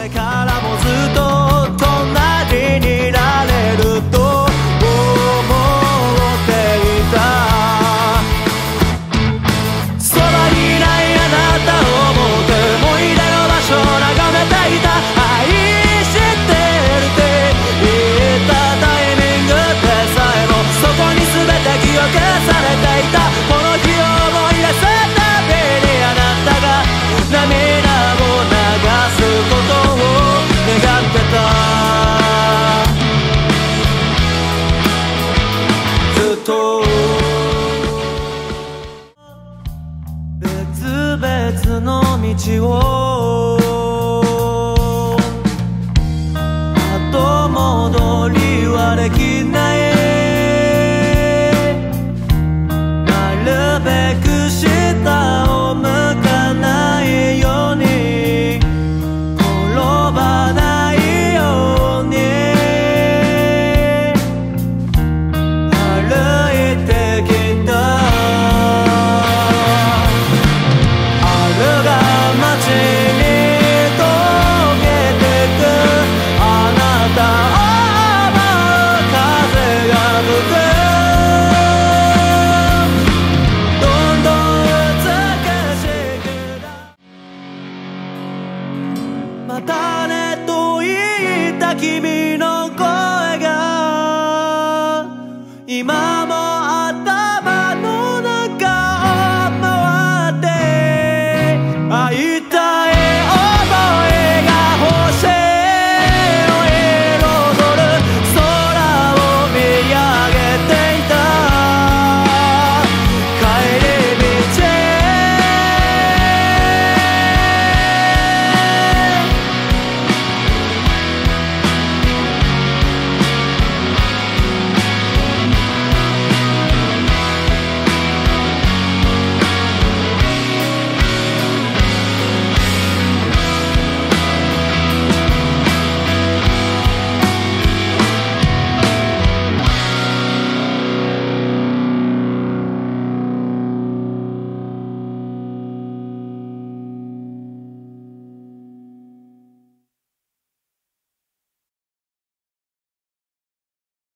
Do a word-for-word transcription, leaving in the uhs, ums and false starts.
れからもずっと隣にいられると思っていた。そばにいないあなたを思って思い出の場所を眺めていた。愛してるって言ったタイミングでさえもそこに全て記憶されていた。この日を思い出すたびにあなたが涙を流すことを願ってた。ずっと別々の道を後戻りはできない。なるべく下を向かないように転ばないように歩いてきた。あるが街に溶けてくあなたを思う風が吹く。どんどん美しくなまたねと言った君の声が今